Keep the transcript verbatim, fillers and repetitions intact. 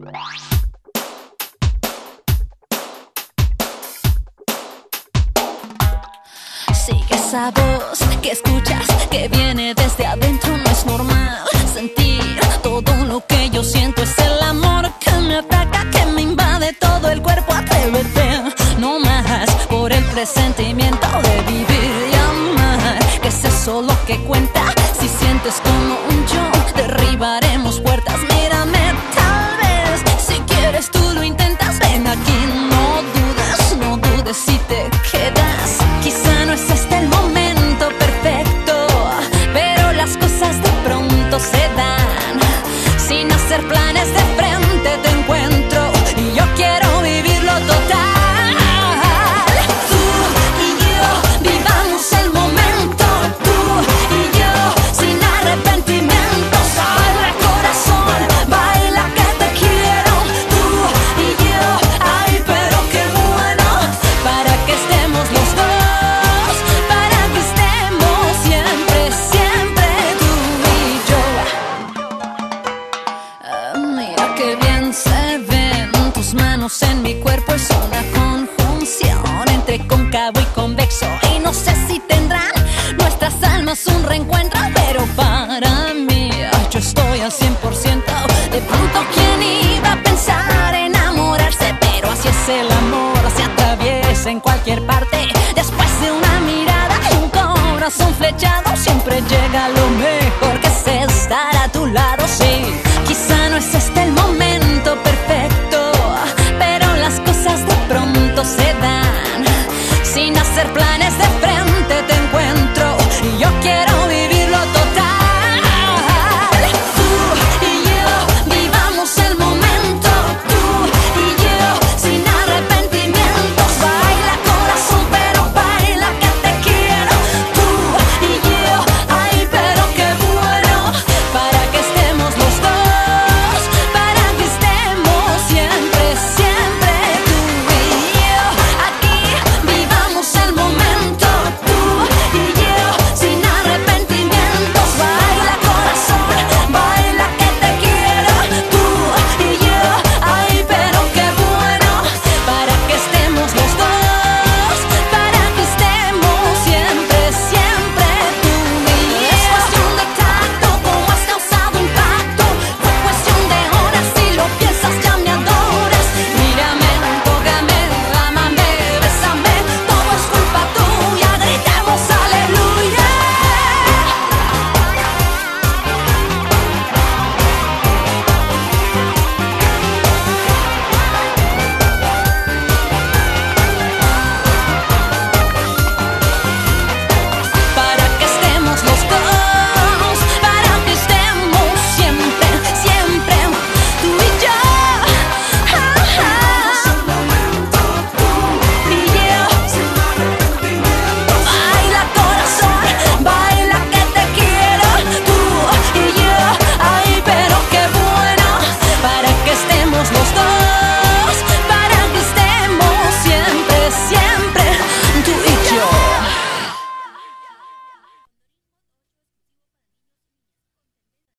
Sigue esa voz que escuchas, que viene desde adentro. No es normal sentir todo lo que yo siento. Es el amor que me ataca, que me invade todo el cuerpo. Atrévete, no más, por el presentimiento de vivir y amar. Que es eso lo que cuenta. Si sientes como un yo, derribaremos puertas. Mírame, tal vez, si quieres tú lo intentas. Ven aquí, no dudes, no dudes si te quedas. Quizá no es este el momento perfecto, pero las cosas de pronto se dan. Sin hacer planes, de frente te encuentro y yo quiero vivirlo total. Tú y yo vivamos el momento, tú y yo sin arrepentimiento. Sale corazón, baila que te quiero. Tú y yo, ay pero qué bueno, para que estemos los dos, para que estemos siempre, siempre tú y yo. Ah, mira qué bien se ven tus manos en mi cuerpo. Es una conjunción entre cóncavo y convexo. Y no sé si tendrán nuestras almas un reencuentro, pero para mí ay, yo estoy al cien por ciento. De pronto, ¿quién iba a pensar enamorarse? Pero así es el amor, se atraviesa en cualquier parte. Después de una mirada y un corazón flechado, siempre llega lo mejor.